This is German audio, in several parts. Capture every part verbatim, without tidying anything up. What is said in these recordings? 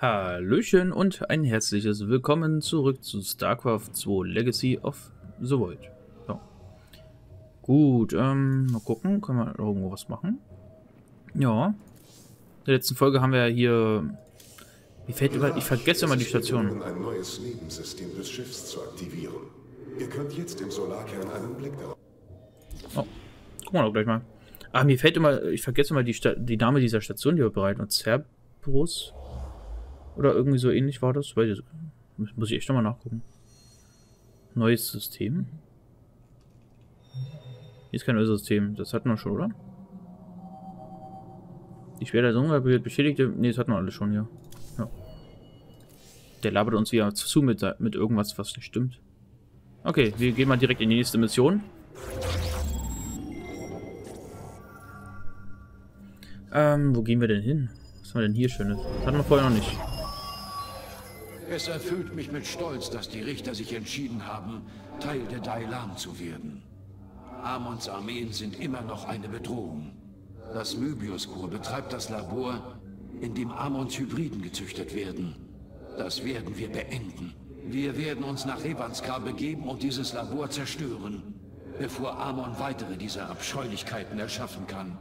Hallöchen und ein herzliches Willkommen zurück zu StarCraft zwei Legacy of the Void. So. Gut, ähm, mal gucken, können wir irgendwo was machen? Ja. In der letzten Folge haben wir ja hier... Mir fällt über, ich vergesse immer die Station. Ein neues Nebensystem des Schiffs zu aktivieren. Ihr könnt jetzt im Solarkern einen Blick darauf. Oh, gucken wir doch gleich mal. Ah, mir fällt immer, ich vergesse immer die, Sta die Name dieser Station, die wir bereiten. Und Cerberus? Oder irgendwie so ähnlich war das? Weil, muss ich echt nochmal nachgucken. Neues System? Hier ist kein neues System. Das hatten wir schon, oder? Die schwer der beschädigte. Ne, das hatten wir alle schon, ja. ja. Der labert uns wieder zu mit, mit irgendwas, was nicht stimmt. Okay, wir gehen mal direkt in die nächste Mission. Ähm, wo gehen wir denn hin? Was haben wir denn hier Schönes? Das hatten wir vorher noch nicht. Es erfüllt mich mit Stolz, dass die Richter sich entschieden haben, Teil der Dailan zu werden. Amons Armeen sind immer noch eine Bedrohung. Das Möbius-Korps betreibt das Labor, in dem Amons Hybriden gezüchtet werden. Das werden wir beenden. Wir werden uns nach Revanskar begeben und dieses Labor zerstören, bevor Amon weitere dieser Abscheulichkeiten erschaffen kann.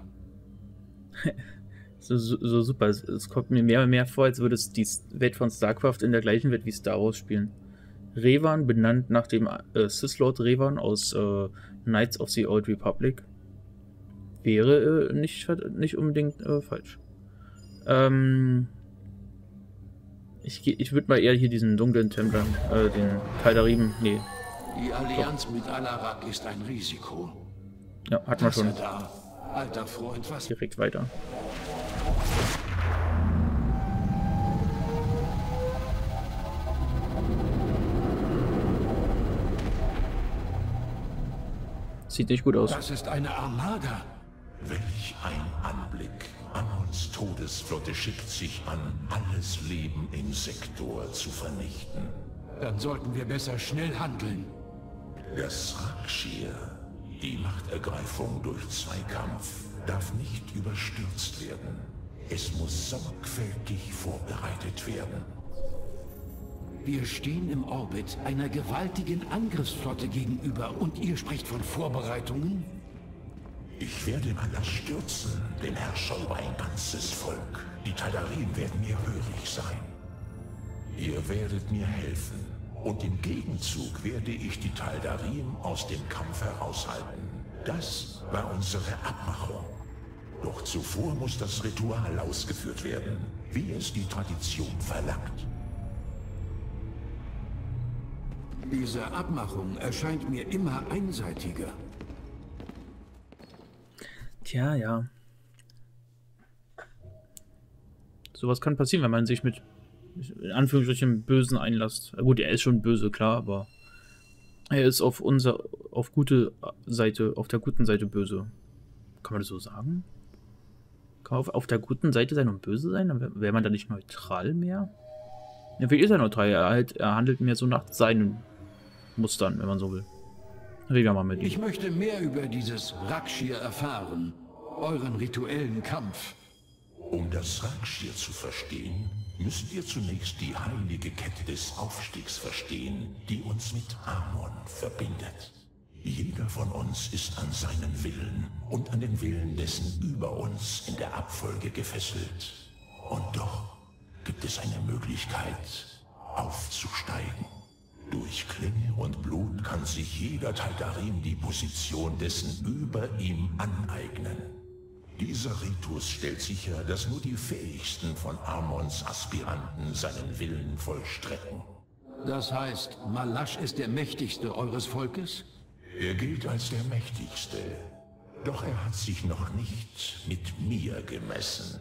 So, so, so super. Es, es kommt mir mehr und mehr vor, als würde es die Welt von StarCraft in der gleichen Welt wie Star Wars spielen. Revan, benannt nach dem äh, Sith Lord Revan aus äh, Knights of the Old Republic, wäre äh, nicht, nicht unbedingt äh, falsch. Ähm, ich ich würde mal eher hier diesen dunklen Templer, äh, den Taldarim, nee. Die Allianz Doch. mit Alarak ist ein Risiko. Ja, hatten wir schon. Da, alter Freund, was? Direkt weiter. Sieht nicht gut aus. Das ist eine Armada. Welch ein Anblick. Amons Todesflotte schickt sich an, alles Leben im Sektor zu vernichten. Dann sollten wir besser schnell handeln. Das Rakshir, die Machtergreifung durch Zweikampf, darf nicht überstürzt werden. Es muss sorgfältig vorbereitet werden. Wir stehen im Orbit einer gewaltigen Angriffsflotte gegenüber und ihr sprecht von Vorbereitungen? Ich werde Malasch stürzen, den Herrscher über ein ganzes Volk. Die Taldarim werden mir hörig sein. Ihr werdet mir helfen und im Gegenzug werde ich die Taldarim aus dem Kampf heraushalten. Das war unsere Abmachung. Doch zuvor muss das Ritual ausgeführt werden, wie es die Tradition verlangt. Diese Abmachung erscheint mir immer einseitiger. Tja, ja. Sowas kann passieren, wenn man sich mit, in Anführungsstrichen, Bösen einlässt. Gut, er ist schon böse, klar, aber er ist auf unser, auf gute Seite, auf der guten Seite böse. Kann man das so sagen? Kann man auf, auf der guten Seite sein und böse sein? Dann wäre wär man da nicht neutral mehr? Ja, wie ist er neutral? Er, halt, er handelt mehr so nach seinen Mustern, wenn man so will. Reden wir mal mit ihm. Ich möchte mehr über dieses Rakshir erfahren. Euren rituellen Kampf. Um das Rakshir zu verstehen, müsst ihr zunächst die heilige Kette des Aufstiegs verstehen, die uns mit Amon verbindet. Jeder von uns ist an seinen Willen und an den Willen dessen über uns in der Abfolge gefesselt. Und doch gibt es eine Möglichkeit, aufzusteigen. Durch Klinge und Blut kann sich jeder Taldarim die Position dessen über ihm aneignen. Dieser Ritus stellt sicher, dass nur die fähigsten von Amons Aspiranten seinen Willen vollstrecken. Das heißt, Malasch ist der mächtigste eures Volkes? Er gilt als der mächtigste. Doch er hat sich noch nicht mit mir gemessen.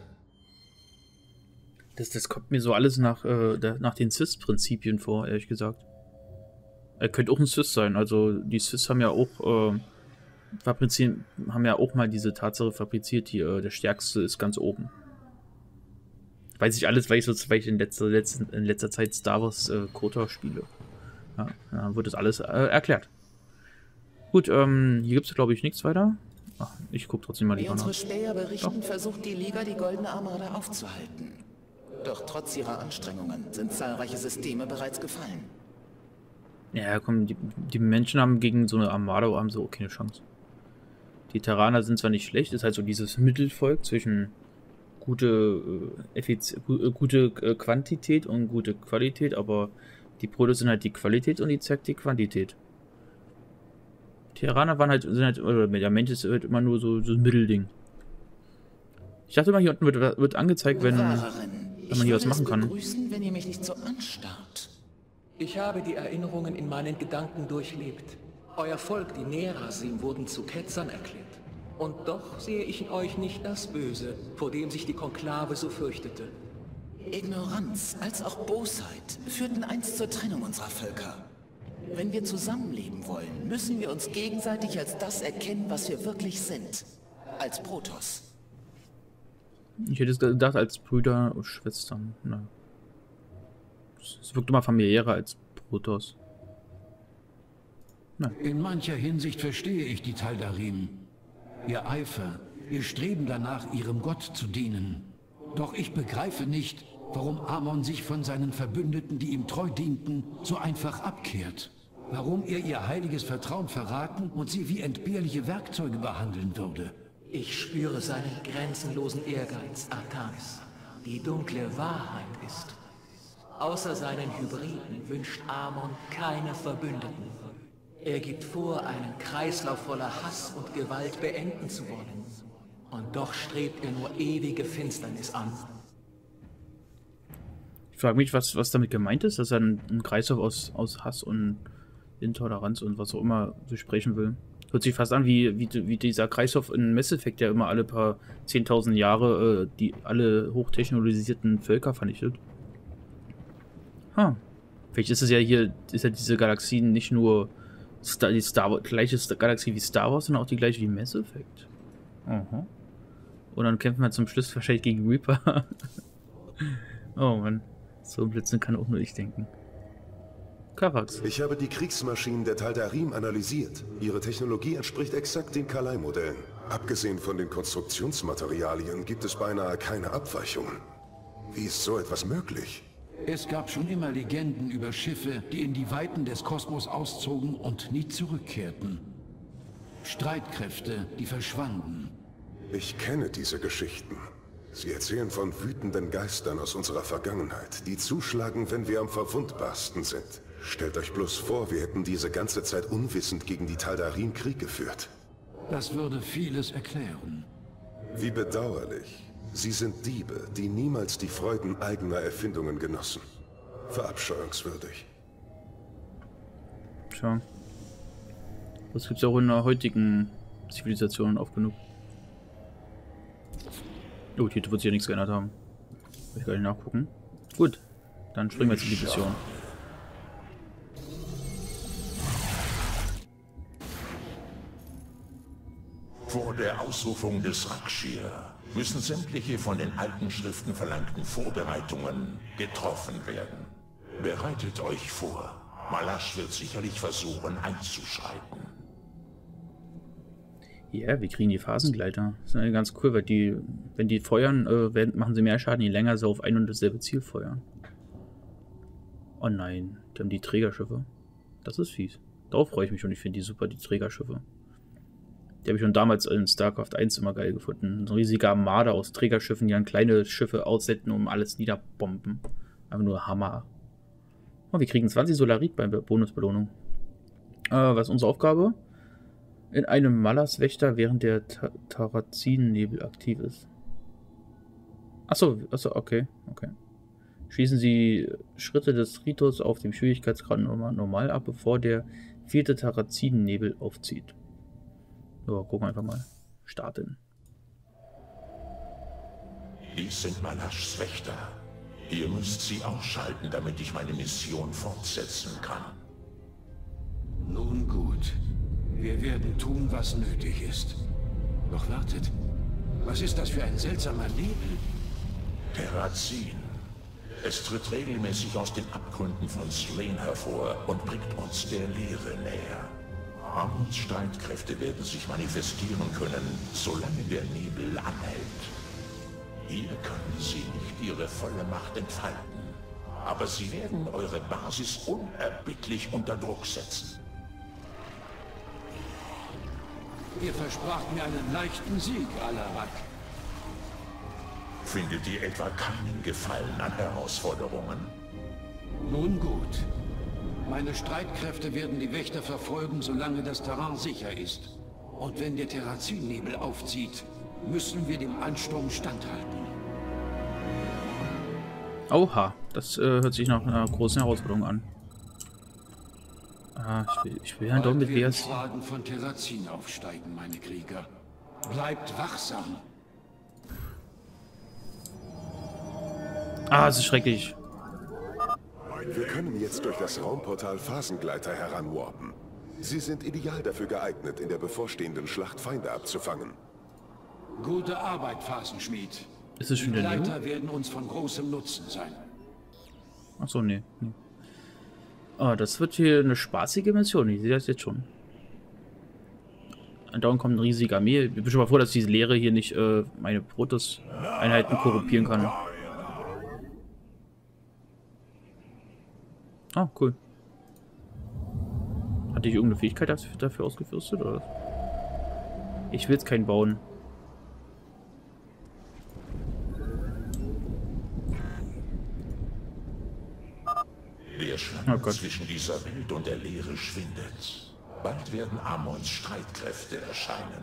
Das, das kommt mir so alles nach, äh, der, nach den Sith-Prinzipien vor, ehrlich gesagt. Er könnte auch ein Sith sein. Also die Sith haben ja auch äh, fabrizieren, haben ja auch mal diese Tatsache fabriziert, die äh, der Stärkste ist ganz oben. Weiß ich alles, weil ich, so, weil ich in, letzter, letzten, in letzter Zeit Star Wars äh, KOTOR spiele. Ja, dann wird das alles äh, erklärt. Gut, ähm, hier gibt es glaube ich nichts weiter. Ach, ich gucke trotzdem mal Wie lieber unsere nach. Späher berichten, Doch. versucht die Liga, die Goldene Armada aufzuhalten. Doch trotz ihrer Anstrengungen sind zahlreiche Systeme bereits gefallen. Ja, komm, die, die Menschen haben gegen so eine Armada haben so keine Chance. Die Terraner sind zwar nicht schlecht, ist halt so dieses Mittelvolk zwischen gute, äh, Effiz gute äh, Quantität und gute Qualität, aber die Protoss sind halt die Qualität und die Zerg die Quantität. Die Terraner waren halt, sind halt, oder der Mensch ist halt immer nur so, so ein Mittelding. Ich dachte immer, hier unten wird, wird angezeigt, wenn, wenn man hier was machen kann. Begrüßen, wenn ihr mich nicht so anstarrt. Ich habe die Erinnerungen in meinen Gedanken durchlebt. Euer Volk, die Nerasim, wurden zu Ketzern erklärt. Und doch sehe ich in euch nicht das Böse, vor dem sich die Konklave so fürchtete. Ignoranz als auch Bosheit führten einst zur Trennung unserer Völker. Wenn wir zusammenleben wollen, müssen wir uns gegenseitig als das erkennen, was wir wirklich sind. Als Protoss. Ich hätte es gedacht, als Brüder und Schwestern. Nein. Es wirkt immer familiärer als Protoss. Nein. In mancher Hinsicht verstehe ich die Taldarim. Ihr Eifer, ihr Streben danach, ihrem Gott zu dienen. Doch ich begreife nicht, warum Amon sich von seinen Verbündeten, die ihm treu dienten, so einfach abkehrt. Warum er ihr heiliges Vertrauen verraten und sie wie entbehrliche Werkzeuge behandeln würde. Ich spüre seinen grenzenlosen Ehrgeiz, Artanis. Die dunkle Wahrheit ist, außer seinen Hybriden wünscht Amon keine Verbündeten. Er gibt vor, einen Kreislauf voller Hass und Gewalt beenden zu wollen. Und doch strebt er nur ewige Finsternis an. Ich frage mich, was, was damit gemeint ist, dass er ein, ein Kreislauf aus, aus Hass und Intoleranz und was auch immer so sprechen will. Hört sich fast an wie, wie, wie dieser Kreislauf in Mass Effect, der immer alle paar zehntausend Jahre äh, die alle hochtechnologisierten Völker vernichtet. Ha. Vielleicht ist es ja hier, ist ja diese Galaxien nicht nur Star, die Star Wars, gleiche Galaxie wie Star Wars, sondern auch die gleiche wie Mass Effect. Aha. Und dann kämpfen wir zum Schluss wahrscheinlich gegen Reaper. Oh Mann. So ein Blödsinn kann auch nur ich denken. Karax. Ich habe die Kriegsmaschinen der Taldarim analysiert. Ihre Technologie entspricht exakt den Kalai-Modellen. Abgesehen von den Konstruktionsmaterialien gibt es beinahe keine Abweichungen. Wie ist so etwas möglich? Es gab schon immer Legenden über Schiffe, die in die Weiten des Kosmos auszogen und nie zurückkehrten. Streitkräfte, die verschwanden. Ich kenne diese Geschichten. Sie erzählen von wütenden Geistern aus unserer Vergangenheit, die zuschlagen, wenn wir am verwundbarsten sind. Stellt euch bloß vor, wir hätten diese ganze Zeit unwissend gegen die Taldarim Krieg geführt. Das würde vieles erklären. Wie bedauerlich. Sie sind Diebe, die niemals die Freuden eigener Erfindungen genossen. Verabscheuungswürdig. Tja. Das gibt es auch in der heutigen Zivilisation oft genug. Oh, hier wird sich ja nichts geändert haben. Will ich gar nicht nachgucken. Gut, dann springen wir jetzt in die Mission. Vor der Ausrufung des Rakshir müssen sämtliche von den alten Schriften verlangten Vorbereitungen getroffen werden. Bereitet euch vor. Malash wird sicherlich versuchen einzuschreiten. Ja, yeah, wir kriegen die Phasengleiter. Das ist ja ganz cool, weil die, wenn die feuern, äh, werden, machen sie mehr Schaden, je länger sie auf ein und dasselbe Ziel feuern. Oh nein, die haben die Trägerschiffe. Das ist fies. Darauf freue ich mich schon. Ich finde die super, die Trägerschiffe. Die habe ich schon damals in StarCraft eins immer geil gefunden. So ein riesiger Armada aus Trägerschiffen, die dann kleine Schiffe aussetzen, um alles niederbomben. Einfach nur Hammer. Oh, wir kriegen zwanzig Solarit bei Bonusbelohnung. Äh, was ist unsere Aufgabe? In einem Malas-Wächter, während der Tarazin-Nebel aktiv ist. Achso, achso, okay, okay. Schließen Sie Schritte des Ritus auf dem Schwierigkeitsgrad normal ab, bevor der vierte Tarazin-Nebel aufzieht. So, gucken wir einfach mal. Starten. Dies sind Malashs Wächter. Ihr müsst sie ausschalten, damit ich meine Mission fortsetzen kann. Nun gut. Wir werden tun, was nötig ist. Doch wartet. Was ist das für ein seltsamer Nebel? Terrazin. Es tritt regelmäßig aus den Abgründen von Slayn hervor und bringt uns der Leere näher. Amons Streitkräfte werden sich manifestieren können, solange der Nebel anhält. Hier können sie nicht ihre volle Macht entfalten. Aber sie werden eure Basis unerbittlich unter Druck setzen. Ihr verspracht mir einen leichten Sieg, Alarak. Findet ihr etwa keinen Gefallen an Herausforderungen? Nun gut. Meine Streitkräfte werden die Wächter verfolgen, solange das Terrain sicher ist. Und wenn der Terrazin-Nebel aufzieht, müssen wir dem Ansturm standhalten. Oha, das äh, hört sich nach einer großen Herausforderung an. Ah, ich will, ich will ja doch mit Leas. Wagen von Terrazin aufsteigen, meine Krieger. Bleibt wachsam. Ah, es ist schrecklich. Wir können jetzt durch das Raumportal Phasengleiter heranwarpen. Sie sind ideal dafür geeignet, in der bevorstehenden Schlacht Feinde abzufangen. Gute Arbeit, Phasenschmied. Ist es schon Die der Leo? Gleiter werden uns von großem Nutzen sein. Achso, nee. nee. Ah, das wird hier eine spaßige Mission. Ich sehe das jetzt schon. Dauernd kommt eine riesige Armee. Ich bin schon mal froh, dass diese Leere hier nicht äh, meine Protoss-Einheiten korrumpieren kann. Ah, cool. Hatte ich irgendeine Fähigkeit dafür, dafür ausgerüstet, oder? Ich will jetzt keinen bauen. Der Schlange oh zwischen dieser Welt und der Leere schwindet. Bald werden Amons Streitkräfte erscheinen.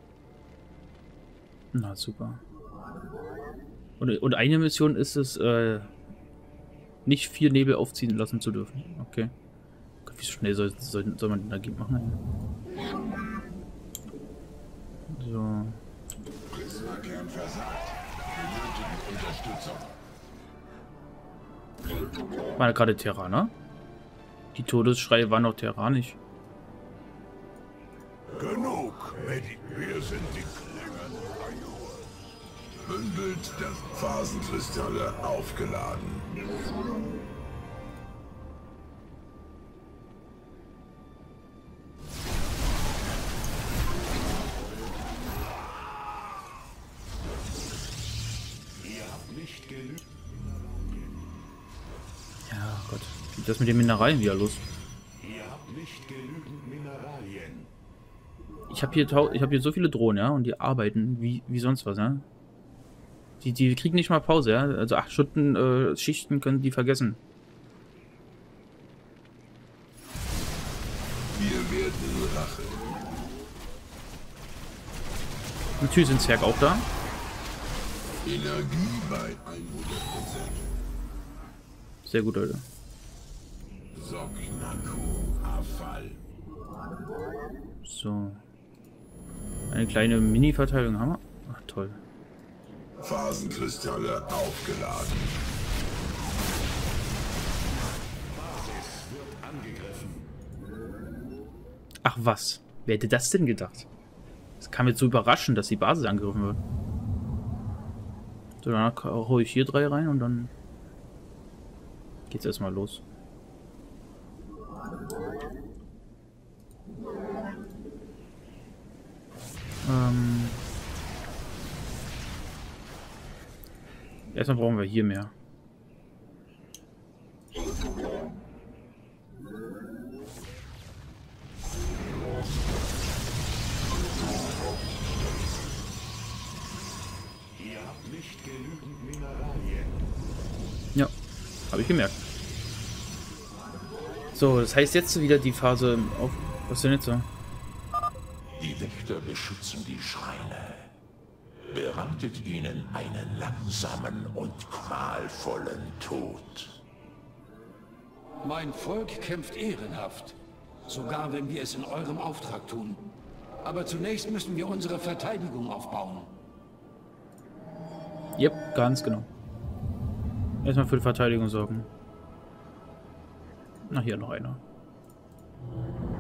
Na, super. Und, und eine Mission ist es, äh, nicht vier Nebel aufziehen lassen zu dürfen. Okay. Gott, wie schnell soll, soll, soll man denn dagegen machen? So. Prisma-Kern versagt. Wir benötigen Unterstützung. War da gerade Terraner? Die Todesschreie waren noch terranisch. Genug, Medi. Wir sind die Klänge. Bündelt der Phasenkristalle aufgeladen. Ihr habt nicht genügend. Ja, Gott. Geht das mit den Mineralien wieder los? Ihr habt nicht genügend Mineralien. Ich habe hier, ich hab hier so viele Drohnen, ja, und die arbeiten wie, wie sonst was, ja. Die, die kriegen nicht mal Pause, ja. Also acht Stunden äh, Schichten können die vergessen. Wir werden Rache. Natürlich sind Zwerg auch da. Energie bei hundert Prozent. Sehr gut, Leute. Sognaku Afall. So. Eine kleine Mini-Verteilung haben wir. Ach, toll. Phasenkristalle aufgeladen. Basis wird angegriffen. Ach was. Wer hätte das denn gedacht? Es kam jetzt so überraschend, dass die Basis angegriffen wird. So, danach hole ich hier drei rein und dann geht's erstmal los. Ähm Erstmal brauchen wir hier mehr. Ihr habt nicht genügend Mineralien. Ja, habe ich gemerkt. So, das heißt jetzt wieder die Phase auf. Was denn jetzt so? Die Wächter beschützen die Schreine. Bereitet ihnen einen langsamen und qualvollen Tod. Mein Volk kämpft ehrenhaft. Sogar wenn wir es in eurem Auftrag tun. Aber zunächst müssen wir unsere Verteidigung aufbauen. Yep, ganz genau. Erstmal für die Verteidigung sorgen. Na, hier noch einer.